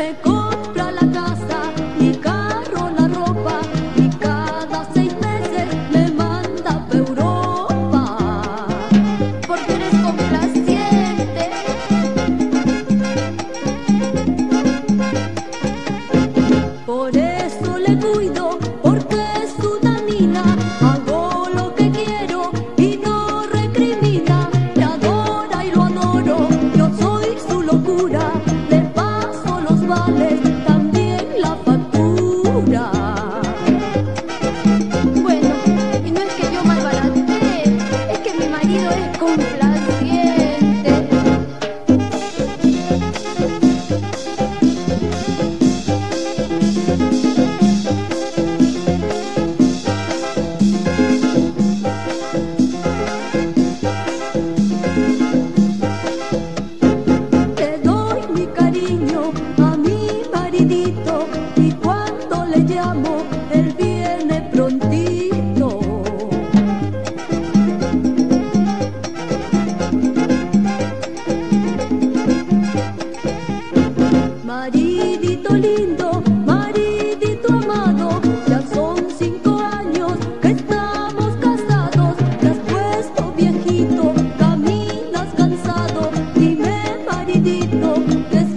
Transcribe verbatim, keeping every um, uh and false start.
Me compra la casa, mi carro, la ropa, y cada seis meses me manda pa' Europa. Porque eres complaciente. Por eso le cuido, porque es una nina. Hago lo que quiero y no recrimina. Me adora y lo adoro, yo soy su locura. Le paso los vales, también la factura. Bueno, y no es que yo malbaratee, es que mi marido es complaciente. Le doy mi cariño a mi maridito y cuando le llamo, él viene prontito. Maridito lindo, maridito amado, ya son cinco años que estamos casados. Te has puesto viejito, caminas cansado, dime maridito, ¿qué